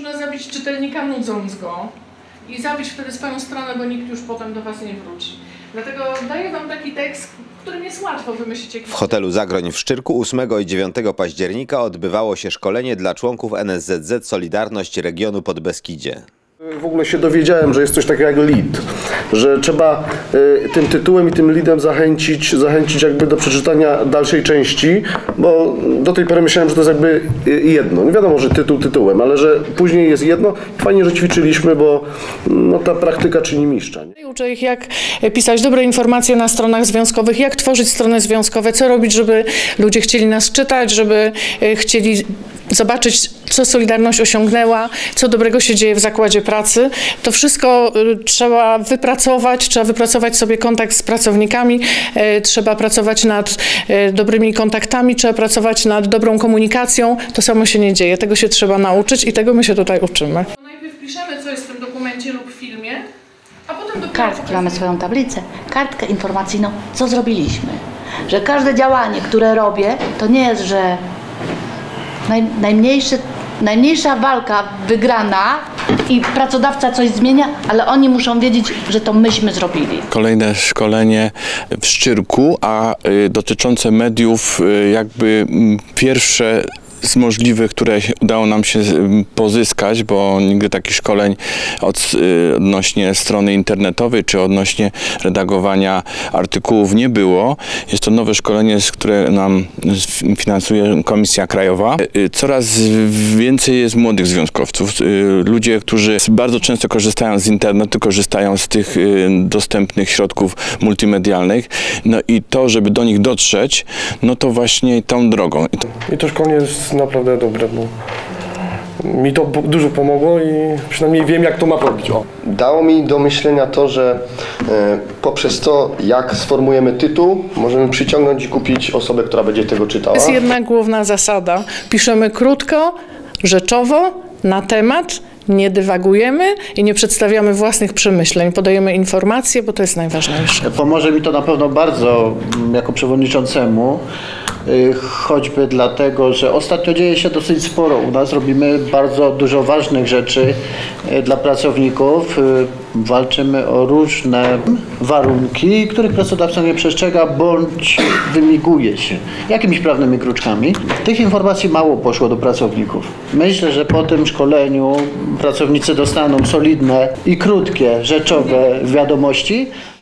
można zabić czytelnika nudząc go i zabić wtedy swoją stronę, bo nikt już potem do was nie wróci. Dlatego daję wam taki tekst, którym jest łatwo wymyślić jakiś... W hotelu Zagroń w Szczyrku 8 i 9 października odbywało się szkolenie dla członków NSZZ Solidarność Regionu Podbeskidzie. W ogóle się dowiedziałem, że jest coś takiego jak lead, że trzeba tym tytułem i tym leadem zachęcić jakby do przeczytania dalszej części, bo do tej pory myślałem, że to jest jakby jedno. Nie wiadomo, że tytuł tytułem, ale że później jest jedno. Fajnie, że ćwiczyliśmy, bo no, ta praktyka czyni mistrza. Uczę ich, jak pisać dobre informacje na stronach związkowych, jak tworzyć strony związkowe, co robić, żeby ludzie chcieli nas czytać, żeby chcieli zobaczyć, co Solidarność osiągnęła, co dobrego się dzieje w zakładzie pracy. To wszystko trzeba wypracować sobie kontakt z pracownikami, trzeba pracować nad dobrymi kontaktami, trzeba pracować nad dobrą komunikacją. To samo się nie dzieje, tego się trzeba nauczyć i tego my się tutaj uczymy. Najpierw piszemy, co jest w tym dokumencie lub filmie, a potem dopiero... Mamy swoją tablicę, kartkę informacyjną, co zrobiliśmy. Że każde działanie, które robię, to nie jest, że najmniejsza walka wygrana i pracodawca coś zmienia, ale oni muszą wiedzieć, że to myśmy zrobili. Kolejne szkolenie w Szczyrku, a dotyczące mediów jakby pierwsze z możliwych, które udało nam się pozyskać, bo nigdy takich szkoleń odnośnie strony internetowej czy odnośnie redagowania artykułów nie było. Jest to nowe szkolenie, które nam finansuje Komisja Krajowa. Coraz więcej jest młodych związkowców. Ludzie, którzy bardzo często korzystają z internetu, korzystają z tych dostępnych środków multimedialnych. No i to, żeby do nich dotrzeć, no to właśnie tą drogą. I to szkolenie jest naprawdę dobre, bo mi to dużo pomogło i przynajmniej wiem, jak to ma robić. Dało mi do myślenia to, że poprzez to, jak sformułujemy tytuł, możemy przyciągnąć i kupić osobę, która będzie tego czytała. To jest jedna główna zasada. Piszemy krótko, rzeczowo, na temat, nie dywagujemy i nie przedstawiamy własnych przemyśleń. Podajemy informacje, bo to jest najważniejsze. Pomoże mi to na pewno bardzo jako przewodniczącemu, choćby dlatego, że ostatnio dzieje się dosyć sporo u nas. Robimy bardzo dużo ważnych rzeczy dla pracowników. Walczymy o różne warunki, których pracodawca nie przestrzega bądź wymiguje się jakimiś prawnymi kruczkami. Tych informacji mało poszło do pracowników. Myślę, że po tym szkoleniu pracownicy dostaną solidne i krótkie, rzeczowe wiadomości.